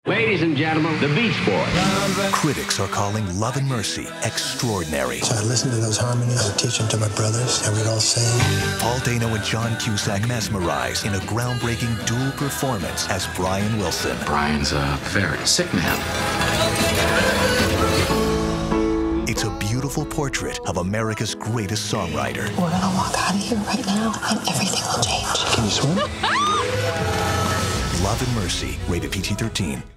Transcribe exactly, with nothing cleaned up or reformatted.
Ladies and gentlemen, the Beach Boys. Critics are calling Love and Mercy extraordinary. So I listened to those harmonies, I would teach them to my brothers, and we'd all sing. Paul Dano and John Cusack mesmerize in a groundbreaking dual performance as Brian Wilson. Brian's a very sick man. It's a beautiful portrait of America's greatest songwriter. We're gonna walk out of here right now, and everything will change. Can you swim? Love and Mercy, rated P G thirteen.